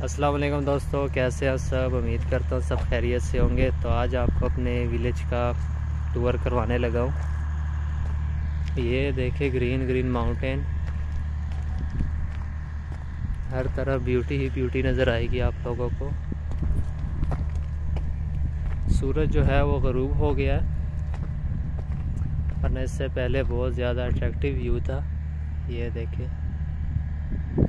अस्सलाम वालेकुम दोस्तों, कैसे हैं सब। उम्मीद करता हूँ सब खैरियत से होंगे। तो आज आपको अपने विलेज का टूर करवाने लगा हूँ। ये देखे ग्रीन ग्रीन माउंटेन, हर तरफ ब्यूटी ही ब्यूटी नज़र आएगी आप लोगों को। सूरज जो है वो ग़रूब हो गया है, वरना इससे पहले बहुत ज़्यादा अट्रैक्टिव व्यू था। ये देखे